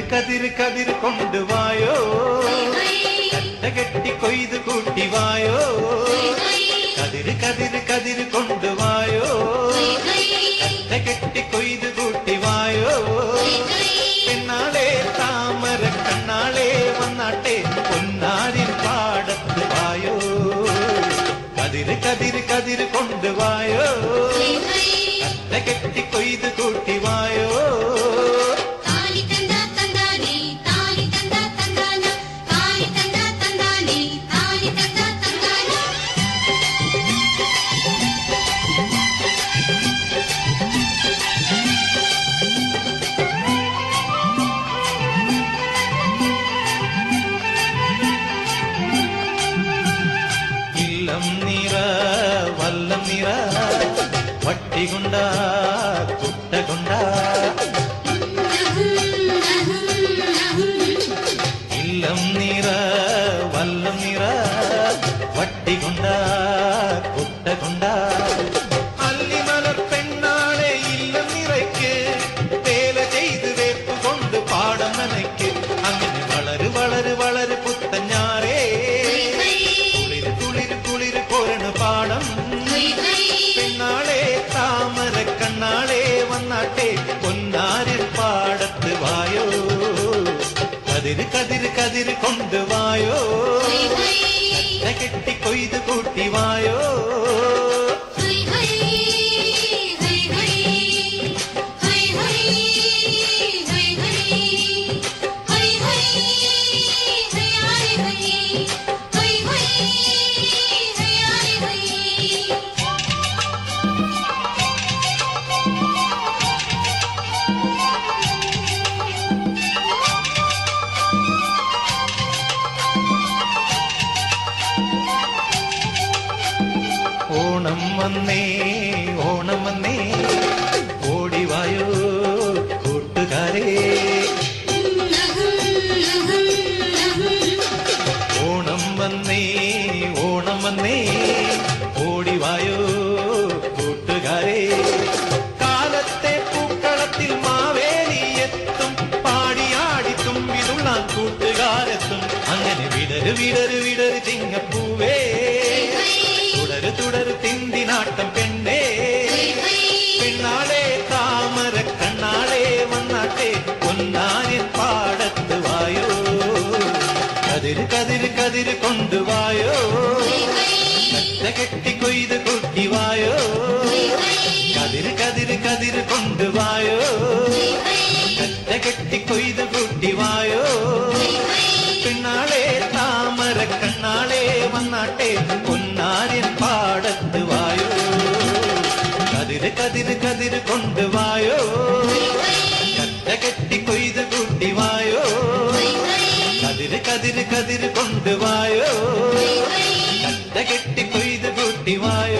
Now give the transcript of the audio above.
കതിര് കതിര് കൊണ്ടുവായോ കട്ട കെട്ടി കൊയ്ത് കൂട്ടിവായോ കതിര് കതിര് കതിര് കൊണ്ടുവായോ കട്ട കെട്ടി കൊയ്ത് കൂട്ടിവായോ പെണ്ണാളെ താമര കണ്ണാളെ വന്നാട്ടെ പൊന്നാരിൻ പാടത്ത് വായോ കതിര് കതിര് കതിര് കൊണ്ടുവായോ കട്ട കെട്ടി കൊയ്ത് കൂട്ടിവായോ വല്ലം നിറ വട്ടികൊണ്ട കുട്ടകൊണ്ട ഇല്ലം നിറ വല്ലം നിറ വട്ടികൊണ്ട കുട്ടകൊണ്ട അല്ലിമലർ പെണ്ണാളെ ഇല്ലം നിറയ്ക്ക് വേല ചെയ്ത് വേപ്പ് കൊണ്ട് പാടം നനയ്ക്ക് അങ്ങനെ വളര് വളര് വളര് പുത്തഞ്ഞാറേ പാടം പെണ്ണാളെ താമര കണ്ണാളെ വന്നാട്ടെ പൊന്നാരിൽ പാടത്ത് വായോ കതിര് കതിര് കതിര് കൊണ്ടുവായോ കട്ട കെട്ടി കൊയ്ത് കൂട്ടിവായോ ഓണം വന്നേ ഓണം വന്നേ ഓടിവായോ കൂട്ടുകാരേ ഓണം വന്നേ ഓണം വന്നേ ഓടിവായോ കൂട്ടുകാരേ കാലത്തെ പൂക്കളത്തിൽ മാവേലി എത്തും പാടിയാടി തുമ്പിതുള്ളാൻ കൂട്ടുകാരെത്തും അങ്ങനെ വിടര് വിടര് വിടര് ചിങ്ങപ്പൂവേ തുടരു തുടരു തിന്തിനാട്ടം പെണ്ണേ പെണ്ണാളെ താമര കണ്ണാളെ വന്നാട്ടെ പൊന്നാരിൻ പാടത്ത് വായോ കതിര് കതിര് കതിര് കൊണ്ടുവായോ കട്ട കെട്ടി കൊയ്ത് കൂട്ടിവായോ കതിര് കതിര് കതിര് കൊണ്ടുവായോ കട്ട കെട്ടി കൊയ്ത് കൂട്ടിവായോ പെണ്ണാളെ താമര കണ്ണാളെ വന്നാട്ടെ പൊന്നാരിൻ പാടത്ത് വായോ കതിര് കതിര് കതിര് കൊണ്ടുവായോ കട്ട കെട്ടി കൊയ്ത് കൂട്ടിവായോ കതിര് കതിര് കതിര് കൊണ്ടുവായോ കട്ട കെട്ടി കൊയ്ത് കൂട്ടിവായോ